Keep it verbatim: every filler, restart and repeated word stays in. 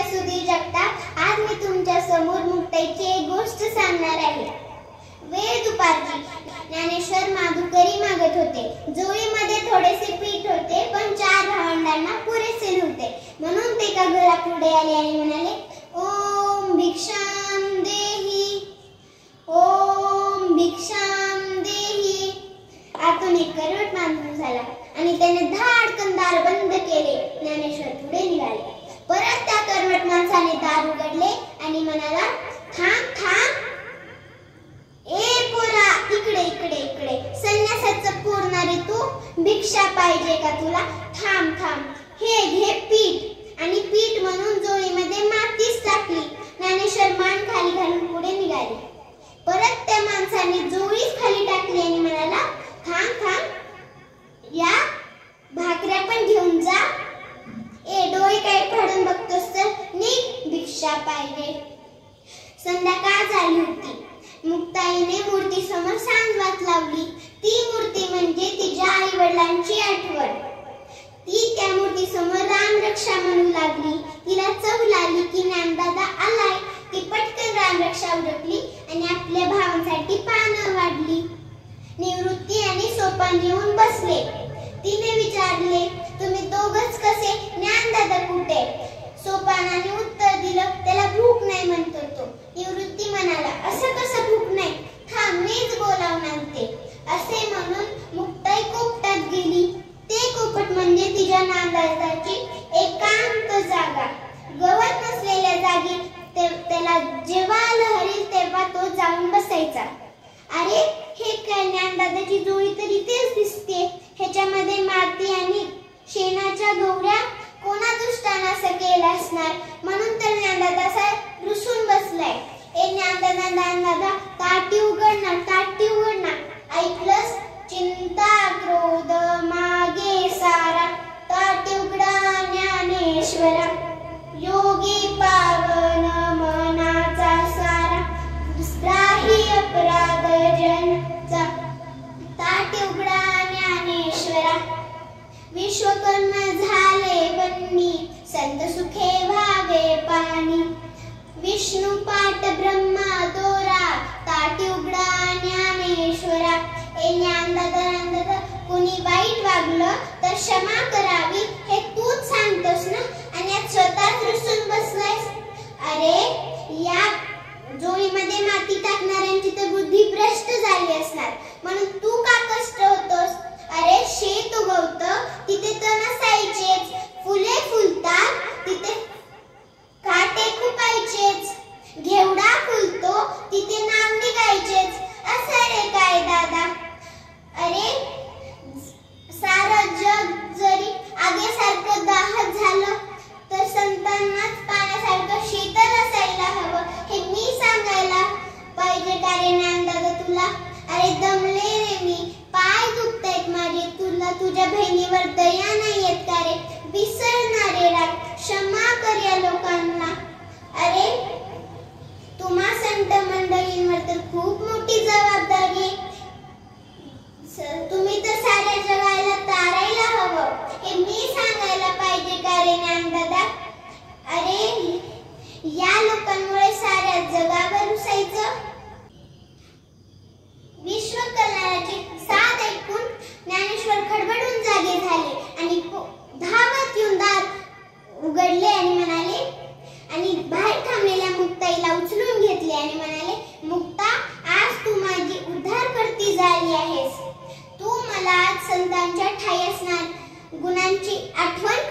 सुधीर जगताप। आज मी तुमच्या समोर मुक्ताईची एक गोष्ट सांगणार आहे। वेळ दुपारची। ज्ञानेश्वर माधुकरी मागत होते। जोळीमध्ये थोडेसे पीठ होते, पण चार भावंडांना पुरेसे नव्हते। म्हणून ते एका घरापुढे आले आणि म्हणाले, ओम भिक्षाम देही, ओम भिक्षाम देही। आतून एक करवट माणूस आला आणि त्याने धाडकन दार बंद केले। ज्ञानेश्वर पुढे निघाले। परत त्या करवट माणसाने दार उघडले आणि म्हणाला, थांब थांब, ए पोरा, इकडे इकडे इकडे, संन्यासाचं पोरणारे तू, भिक्षा पाहिजे का तुला? थांब थांब, हे घे पीठ। आणि पीठ म्हणून जोळीमध्ये मातीच टाकली। ज्ञानेश्वर मान खाली घालून पुढे निघाले। परत त्या माणसाने जोळीच खाली टाकली आणि म्हणाला, थांब थांब, या भाकऱ्या पण घेऊन जा। ए डोळे काय फाडून बघतोस तर निघ, भिक्षा पाहिजे। संध्याकाळ झाली होती। मुक्ताईने मूर्ती समोर सांजवात लावली। ती मूर्ती म्हणजे तिच्या आई वडिलांची आठवण। ती त्या मूर्ती समोर रामरक्षा म्हणू लागली। तिला चव लागली की ज्ञानदादा आलाय। ती पटकन रामरक्षा उरकली आणि आपल्या भावांसाठी पानं वाढली। निवृत्ती आणि सोपान येऊन बसले। तिने विचारले, तुम्ही दोघच कसे? ज्ञानदादा कुठे? सोपानाने उत्तर दिलं, त्याला भूक नाही म्हणतो तो। निवृत्ती म्हणाला, असं कसं भूक नाही? थांब, मीच बोलावून आणते। असे म्हणून मुक्ताई कोपटात गेली। ते कोपट म्हणजे तिच्या ज्ञानदादाची एकांत जागा। गवत नसलेल्या जागी त्याला जेव्हा लहरील तेव्हा तो जाऊन बसायचा। अरे, हे काय, ज्ञानदादाची जोळी तर इथेच दिसते। ह्याच्यामध्ये माती आणि शेणाच्या गौऱ्या कोणा दुष्टानं असं केलं असणार? म्हणून तर ज्ञानदादा असा रुसून बसलाय। ए ज्ञानदादा, ज्ञानदादा, ताटी उघडणार, ताटी उघडणार। ऐकलंस? चिंता क्रोध मागे सारा, ताटी उघडा ज्ञानेश्वरा। योगी पावन मनाचा सारा, राही अपराध जनचा, ताटी उघडा ज्ञानेश्वरा। विश्वकर्मा झाले बन्नी, संत सुखे व्हावे पाणी। विष्णू पाठ ब्रह्मा दोरा, ताटी उघडा ज्ञानेश्वरा। ए ज्ञानदादा, ज्ञानदादा, कोणी वाईट वागलं तर क्षमा करावी हे तूच सांगतोस ना, आणि यात स्वतःच रुसून बसलायस। अरे, या जोळीमध्ये माती टाकणाऱ्यांची तर बुद्धी भ्रष्ट झाली असणार, म्हणून तू का कष्ट होतोस? अरे, शेत उगवतं तिथे तण असायचेच, फुले फुलतात तिथे काटे खुपायचेच, घेवडा फुलतो तिथे नाव निघायचेच। असं रे काय दादा? अरे, सारं जग जरी आगीसारखं दाहक झालं तर संतांनाच पाण्यासारखं शीतल असायला हवं, हे मी सांगायला पाहिजे का रे ज्ञानदादा तुला? अरे, दमले रे मी, पाय दुखतायत माझे, तुला तुझ्या बहिणीवर दया नाही येत का रे? विसरणारे राग, क्षमा कर या लोकांना। अरे, तुम्हा संत मंडळींवर तर खूप मोठी जबाबदारी आहे। तुम्ही तर साऱ्या जगाला तारायला हवं, हे मी सांगायला पाहिजे का रे ज्ञानदादा? अरे, या लोकांमुळे साऱ्या जगावर रुसायचं। विश्वकर्माची साथ ऐकून ज्ञानेश्वर खडबडून जागे झाले आणि धावत येऊन दार उघडले आणि म्हणाले, आणि बाहेर थांबलेल्या मुक्ताईला उचलून घेतले आणि म्हणाले, मुक्ता, आज तू माझी उद्धारकर्ती झाली आहेस। तू मला आज संतांच्या ठाई असणार गुणांची आठवण